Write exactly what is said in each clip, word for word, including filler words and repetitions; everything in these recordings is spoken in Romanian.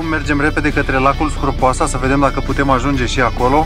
mergem repede către lacul Scropoasa să vedem dacă putem ajunge și acolo.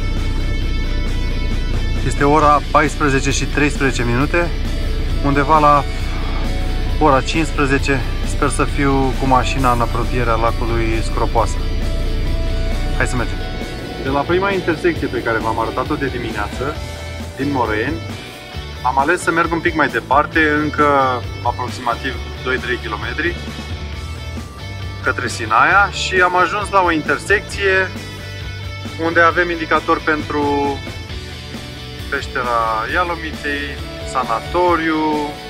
Este ora paisprezece și treisprezece minute, undeva la ora cincisprezece. Sper să fiu cu mașina în apropierea lacului Scropoasa. Hai să mergem! De la prima intersecție pe care v-am arătat-o de dimineață, din Morăieni, am ales să merg un pic mai departe, încă aproximativ doi trei kilometri, către Sinaia, și am ajuns la o intersecție unde avem indicator pentru peștera Ialomiței, sanatoriu,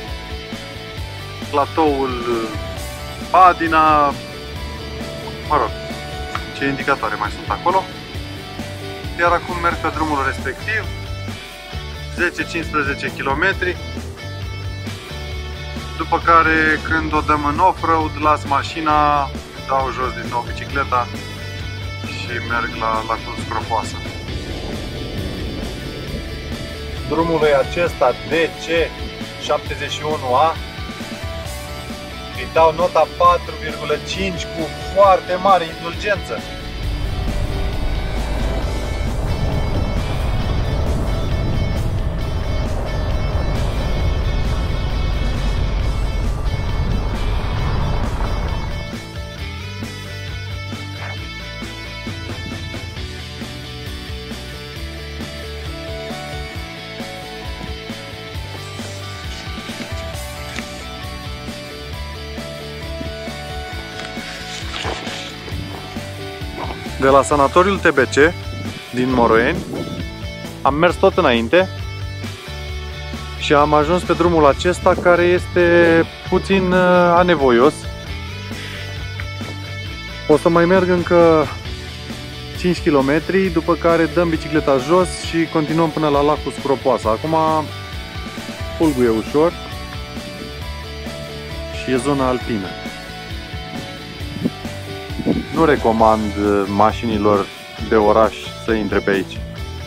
platoul Padina, mă rog, ce indicatoare mai sunt acolo. Iar acum merg pe drumul respectiv, zece cincisprezece kilometri, după care când o dăm în off-road, las mașina, dau jos din nou bicicleta și merg la lacul Scropoasa. Drumul e acesta D C șaptezeci și unu A. Îi dau nota patru virgulă cinci cu foarte mare indulgență. De la sanatoriul T B C din Morăieni am mers tot înainte și am ajuns pe drumul acesta, care este puțin anevoios. O să mai merg încă cinci kilometri, după care dăm bicicleta jos și continuăm până la lacul Scropoasa. Acum fulguie ușor și e zona alpină. Nu recomand mașinilor de oraș să intre pe aici,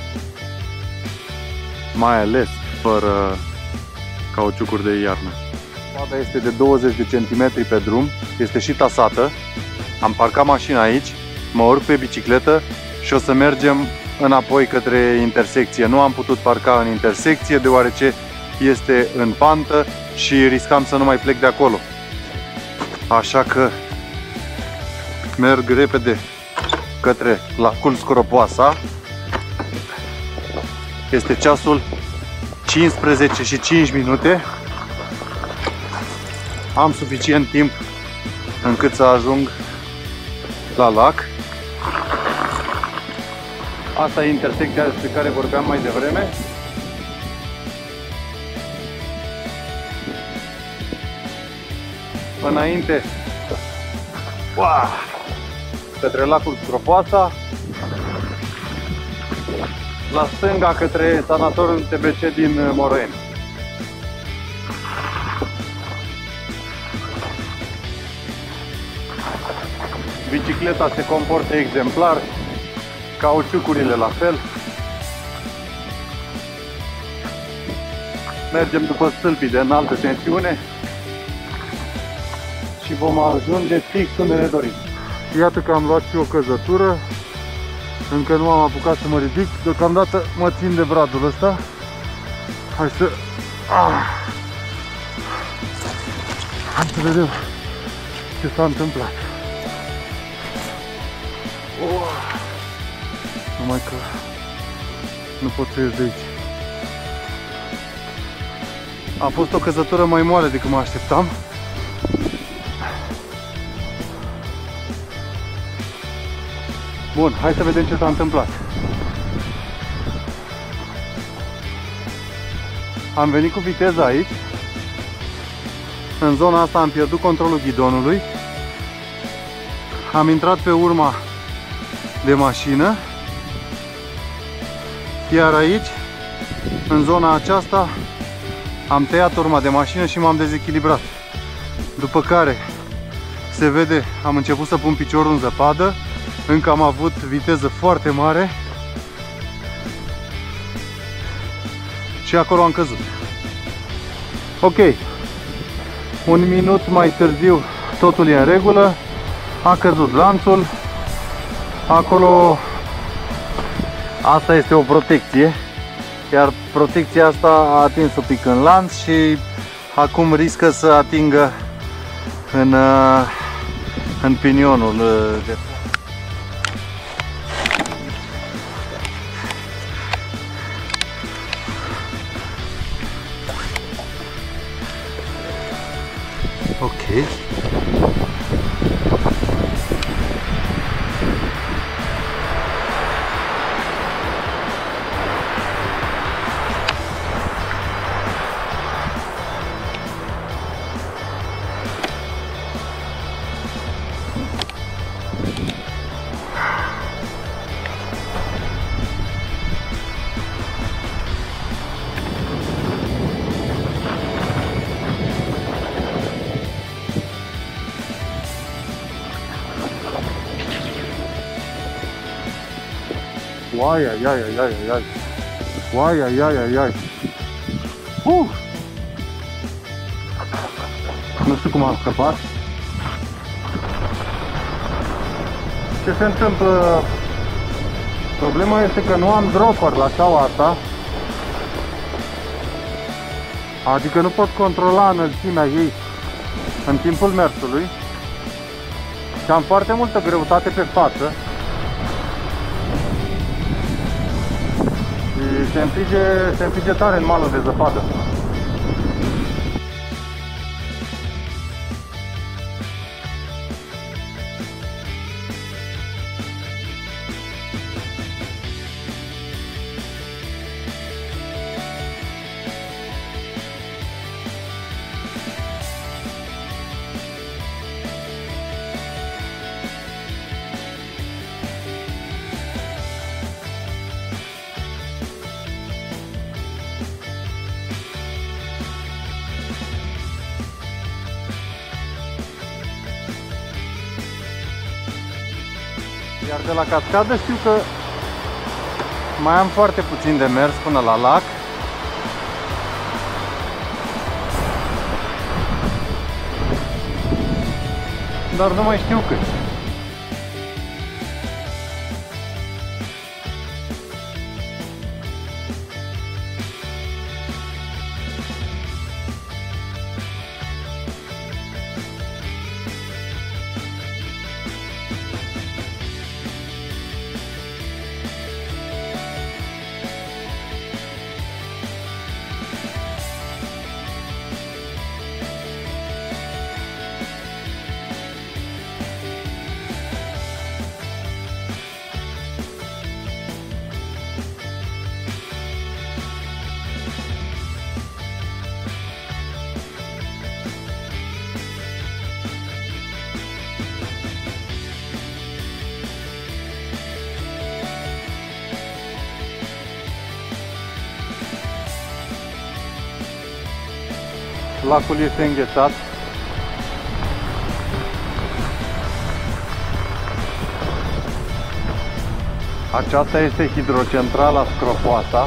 mai ales fără cauciucuri de iarnă. Strada este de douăzeci de centimetri pe drum, este și tasată. Am parcat mașina aici, mă urc pe bicicletă și o să mergem înapoi către intersecție. Nu am putut parca în intersecție deoarece este în pantă și riscam să nu mai plec de acolo. Așa că merg repede către lacul Scropoasa. Este ceasul cincisprezece și cinci minute. Am suficient timp încât să ajung la lac. Asta e intersecția despre care vorbeam mai devreme. Înainte, wow, către lacul Scropoasa, la stânga către sanatoriul T B C din Morăieni. Bicicleta se comportă exemplar, cauciucurile la fel. Mergem după stâlpii de înaltă tensiune și vom ajunge fix unde ne dorim. Iată că am luat și o căzătură. Încă nu am apucat să mă ridic. Deocamdată mă țin de bradul ăsta. Hai să... Ah. Hai să vedem ce s-a întâmplat. Oh. Numai că nu pot să ies de aici. A fost o căzătură mai moale decât mă așteptam. Bun, hai să vedem ce s-a întâmplat. Am venit cu viteza aici. În zona asta am pierdut controlul ghidonului. Am intrat pe urma de mașină. Iar aici, în zona aceasta, am tăiat urma de mașină și m-am dezechilibrat. După care, se vede, am început să pun piciorul în zăpadă. Încă am avut viteză foarte mare și acolo am căzut. Ok, un minut mai târziu totul e în regulă. A căzut lanțul. Acolo, asta este o protecție, iar protecția asta a atins un pic în lanț și acum riscă să atingă în, în pinionul de ok. Uai, ai, ai, ai, ai, ai. Uai, ai, ai, ai, ai. Uh! Nu știu cum am scăpat. Ce se întâmplă? Problema este că nu am dropper la ceaua asta. Adică nu pot controla înălțimea ei în timpul mersului. Și am foarte multă greutate pe față. Și se împinge, se împinge tare în malul de zăpadă. Iar de la cascadă știu că mai am foarte puțin de mers până la lac. Dar nu mai știu cât. Lacul este înghețat. Aceasta este hidrocentrala Scropoasa.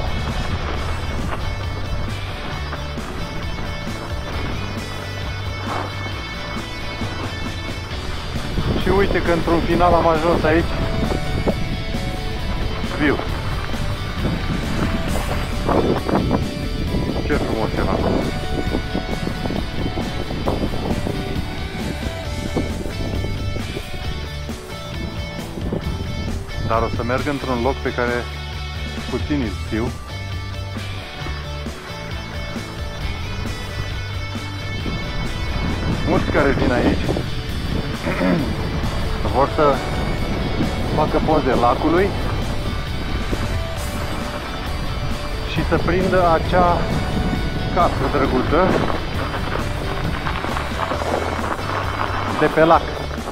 Și uite că într-un final am ajuns aici. Viu. Ce frumos era acolo. Dar o să merg într-un loc pe care puțin îl știu. Mulți care vin aici vor să facă poze lacului și să prindă acea casă drăguță de pe lac.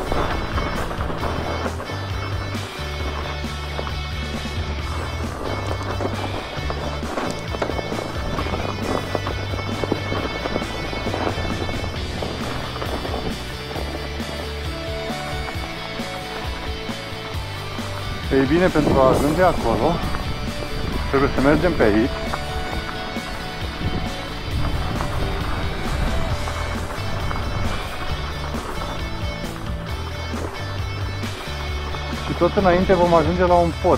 Ei bine, pentru a ajunge acolo, trebuie să mergem pe aici. tot înainte vom ajunge la un pod.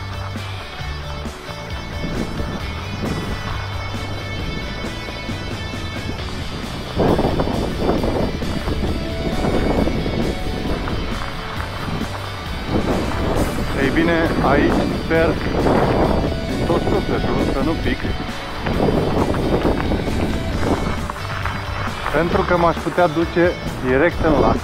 Ei bine, aici sper din tot sufletul să nu pic, pentru că m-aș putea duce direct în lac.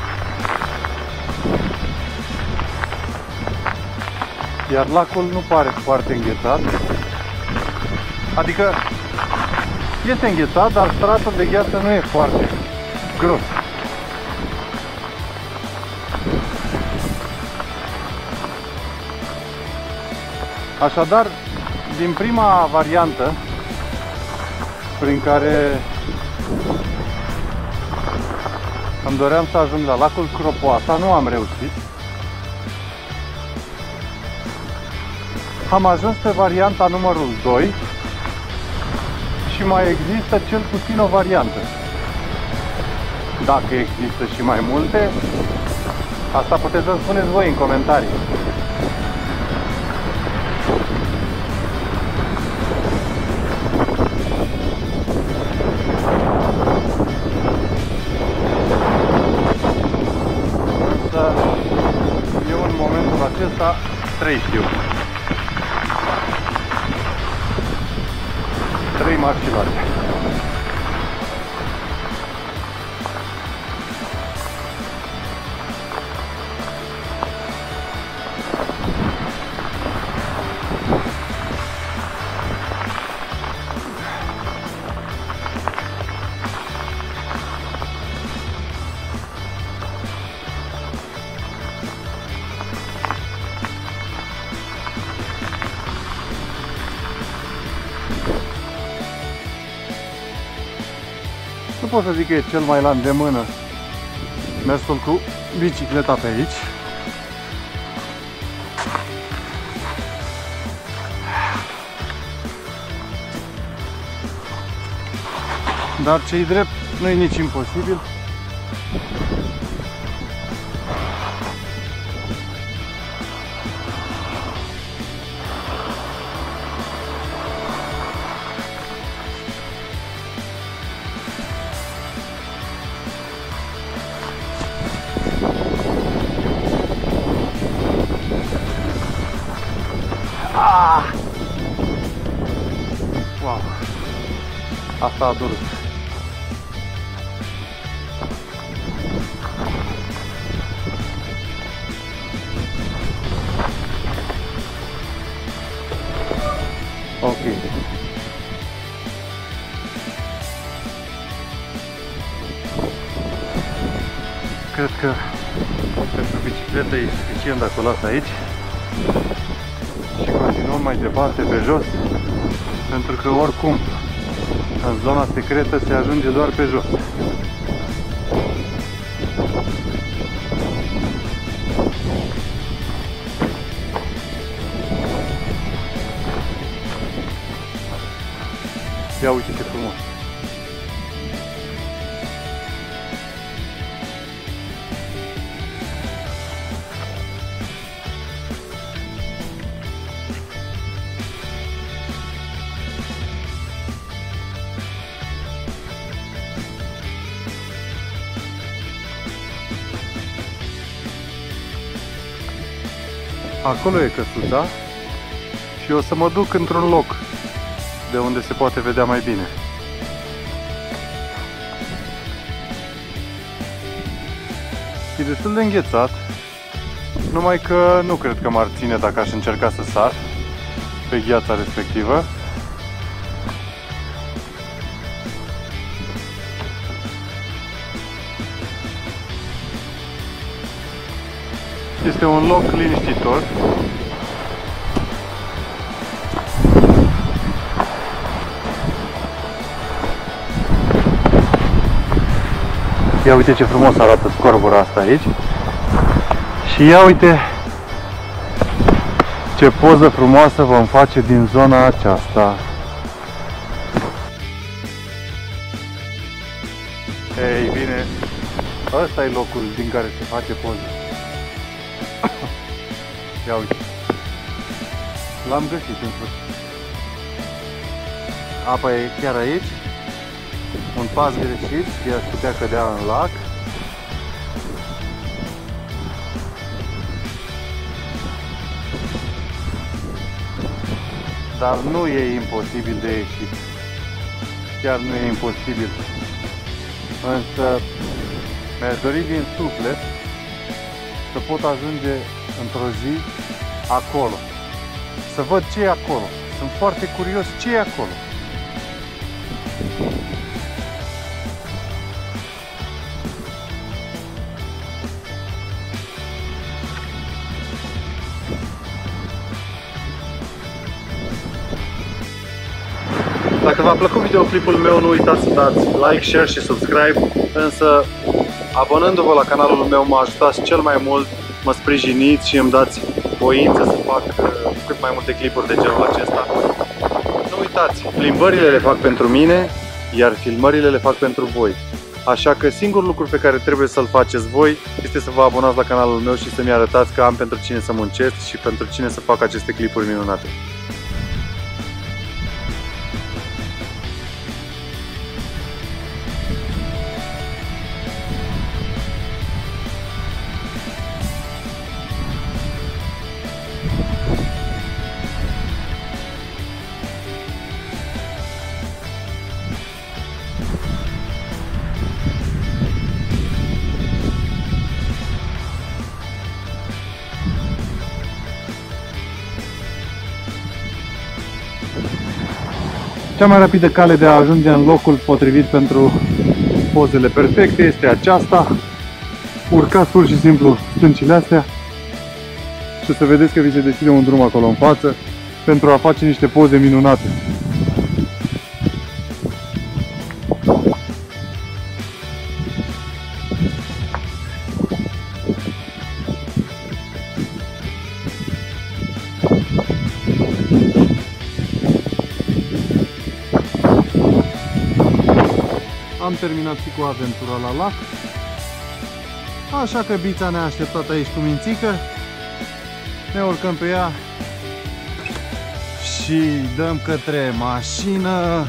Iar lacul nu pare foarte înghețat. Adică este înghețat, dar stratul de gheață nu e foarte gros. Așadar, din prima variantă prin care îmi doream să ajung la lacul Scropoasa, nu am reușit. Am ajuns pe varianta numărul doi și mai există cel puțin o variantă. Dacă există și mai multe, asta puteți să-mi spuneți voi în comentarii. Însă, eu în momentul acesta trei știu. Trei mari și largi. Nu pot să zic că e cel mai la îndemână mersul cu bicicleta pe aici. Dar ce-i drept, nu e nici imposibil. Ah! Wow! Asta a durut. Ok. Cred că pentru bicicletă e suficient dacă o las aici. Și continuăm mai departe pe jos, pentru că oricum în zona secretă se ajunge doar pe jos. Ia uite ce frumos! Acolo e căsuța și o să mă duc într-un loc de unde se poate vedea mai bine. E destul de înghețat, numai că nu cred că m-ar ține dacă aș încerca să sar pe gheața respectivă. Este un loc liniștitor. Ia uite ce frumos arată scorbura asta aici. Și ia uite ce poză frumoasă vom face din zona aceasta. Ei bine, ăsta e locul din care se face poză. Ia uite. L-am găsit în sfârșit. Apa e chiar aici. Un pas greșit și aș putea cădea în lac. Dar nu e imposibil de ieșit. Chiar nu e imposibil. Însă mi-aș dori din suflet să pot ajunge într-o zi acolo. Să văd ce e acolo. Sunt foarte curios ce e acolo. Dacă v-a plăcut videoclipul meu, nu uitați să dați like, share și subscribe, însă abonându-vă la canalul meu mă ajutați cel mai mult, mă sprijiniți și îmi dați voință să fac cât mai multe clipuri de genul acesta. Nu uitați, plimbările le fac pentru mine, iar filmările le fac pentru voi. Așa că singurul lucru pe care trebuie să-l faceți voi este să vă abonați la canalul meu și să-mi arătați că am pentru cine să muncesc și pentru cine să fac aceste clipuri minunate. Cea mai rapidă cale de a ajunge în locul potrivit pentru pozele perfecte este aceasta. Urcați pur și simplu stâncile astea și o să vedeți că vi se deschide un drum acolo în față pentru a face niște poze minunate. Am terminat și cu aventura la lac, așa că Bița ne-a așteptat aici cu Mințică. Ne urcăm pe ea și dăm către mașină.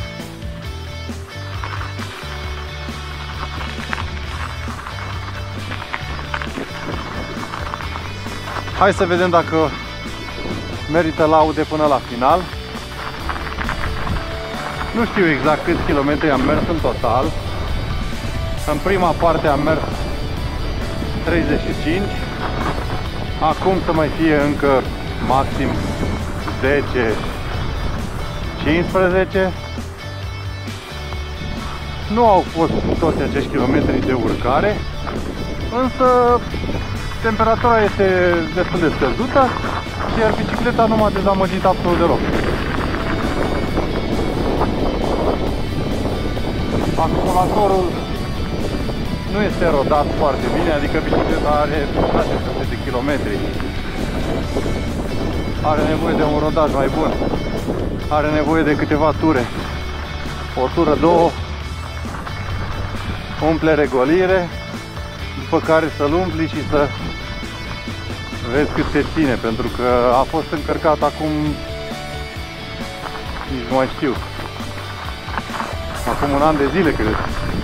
Hai să vedem dacă merită laude până la final. Nu știu exact câți kilometri am mers în total. În prima parte am mers treizeci și cinci. Acum să mai fie încă maxim zece cincisprezece. Nu au fost toți acești kilometri de urcare, însă temperatura este destul de scăzută, iar bicicleta nu m-a dezamăgit absolut deloc. Acumulatorul nu este rodat foarte bine, adică bicicleta are șase sute de kilometri. Are nevoie de un rodaj mai bun. Are nevoie de câteva ture. O tură, două, umple regolire, după care să-l umpli și să vezi cât se ține, pentru că a fost încărcat acum, nici nu mai știu, acum un an de zile, cred.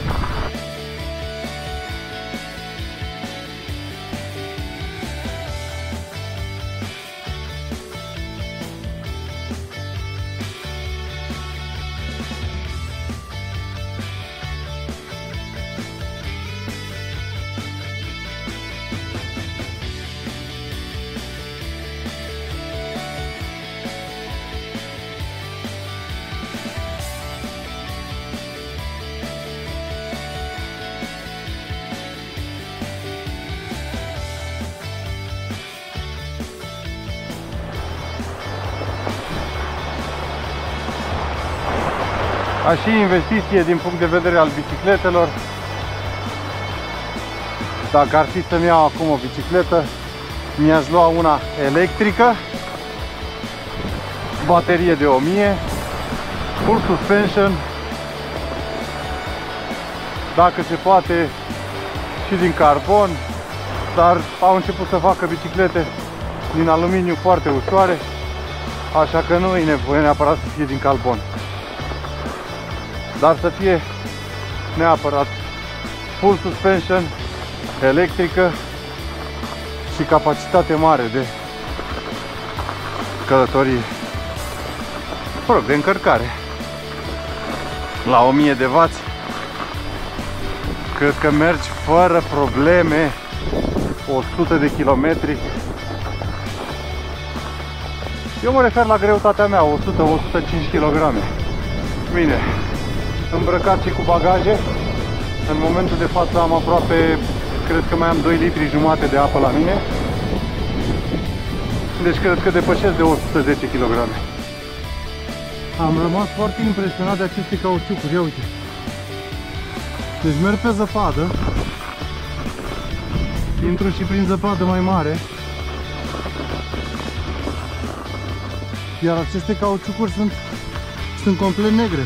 Ca și investiție din punct de vedere al bicicletelor, dacă ar fi să-mi iau acum o bicicletă, mi-aș lua una electrică, baterie de o mie, full suspension, dacă se poate și din carbon, dar au început să facă biciclete din aluminiu foarte ușoare, așa că nu e nevoie neapărat să fie din carbon, dar să fie neapărat full suspension, electrică și capacitate mare de călătorie, mă rog, de încărcare. La o mie de watt cred că mergi fără probleme o sută de kilometri. Eu mă refer la greutatea mea, o sută la o sută cinci kilograme. Bine, îmbrăcat și cu bagaje. În momentul de față am aproape, cred că mai am doi litri jumate de apă la mine. Deci cred că depășesc de o sută zece kilograme. Am rămas foarte impresionat de aceste cauciucuri, ia uite. Deci merg pe zăpadă, intru și prin zăpadă mai mare, iar aceste cauciucuri sunt, sunt complet negre.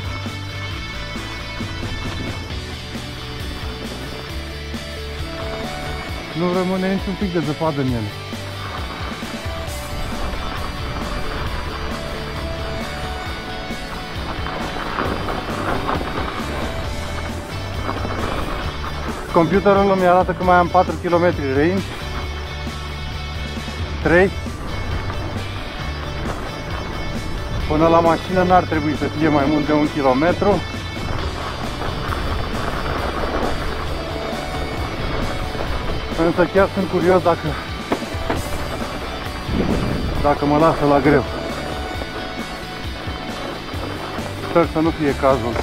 Nu rămâne niciun pic de zăpadă în ele. Computerul îmi arată că mai am patru kilometri range, trei. Până la mașină n-ar trebui să fie mai mult de un kilometru. Însă chiar sunt curios dacă, dacă mă lasă la greu. Sper să nu fie cazul.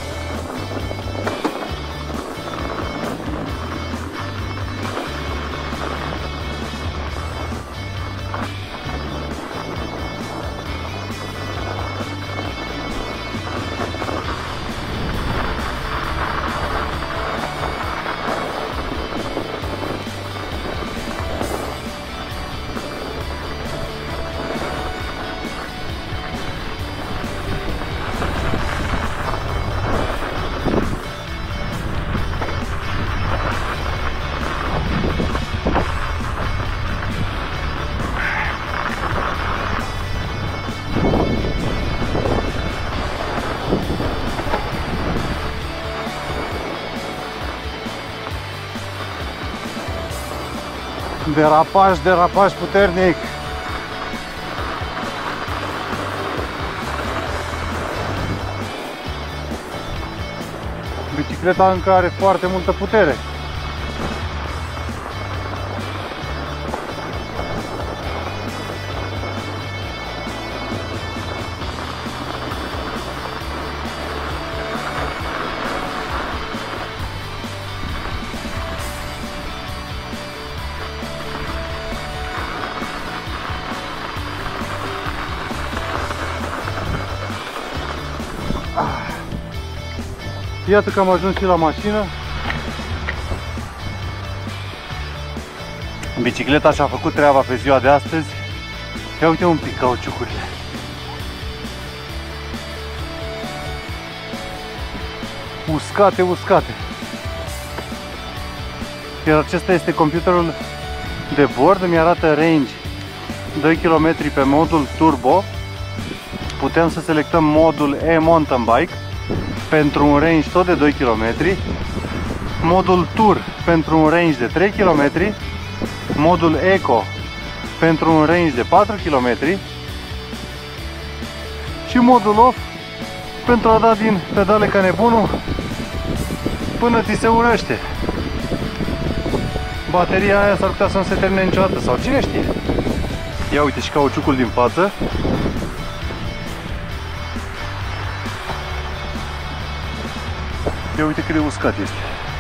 Derapaj, derapaj puternic. Bicicleta încă are foarte multă putere. Iată că am ajuns și la mașină. Bicicleta și-a făcut treaba pe ziua de astăzi. Ia uite un pic cauciucurile. Uscate, uscate. Iar acesta este computerul de bord. Îmi arată range doi kilometri pe modul turbo. Putem să selectăm modul e-mountain bike pentru un range tot de doi kilometri, modul Tour pentru un range de trei kilometri, modul Eco pentru un range de patru kilometri și modul Off pentru a da din pedale ca nebunul până ți se urăște. Bateria aia s-ar putea să nu se termine niciodată sau cine știe. Ia uite și cauciucul din față. Ia uite cât de uscat este.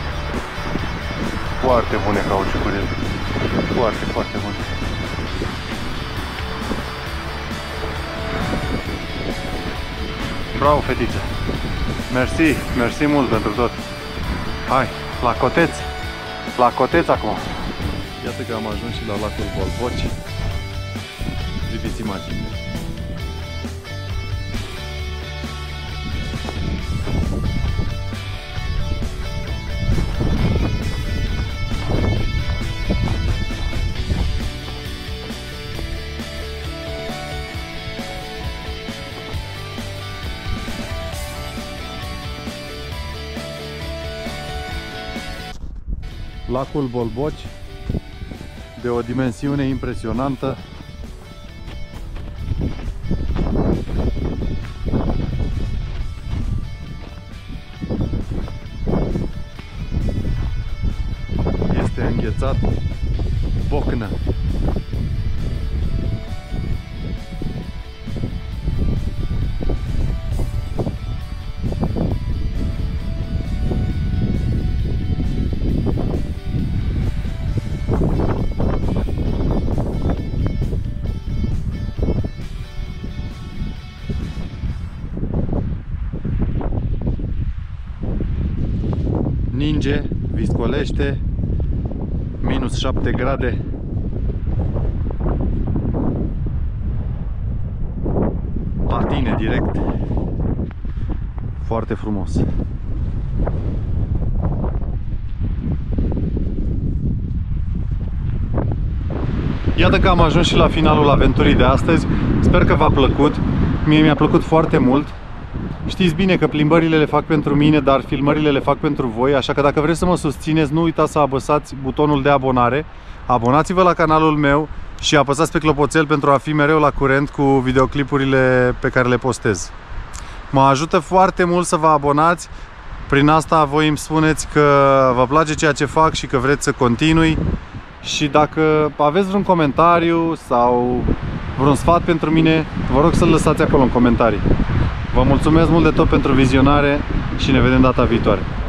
Foarte bune cauciucurile. Foarte, foarte bune. Bravo, fetiță. Mersi, mersi mult pentru tot. Hai, la coteț. La coteț acum. Iată că am ajuns și la lacul Bolboci. Priviți imaginile. Lacul Bolboci, de o dimensiune impresionantă. Este înghețat Bocnă. Ninge, viscolește, minus șapte grade. La tine direct. Foarte frumos. Iată că am ajuns și la finalul aventurii de astăzi. Sper că v-a plăcut. Mie mi-a plăcut foarte mult. Știți bine că plimbările le fac pentru mine, dar filmările le fac pentru voi, așa că dacă vreți să mă susțineți, nu uitați să apăsați butonul de abonare, abonați-vă la canalul meu și apăsați pe clopoțel pentru a fi mereu la curent cu videoclipurile pe care le postez. Mă ajută foarte mult să vă abonați, prin asta voi îmi spuneți că vă place ceea ce fac și că vreți să continui. Și dacă aveți vreun comentariu sau vreun sfat pentru mine, vă rog să-l lăsați acolo în comentarii. Vă mulțumesc mult de tot pentru vizionare și ne vedem data viitoare.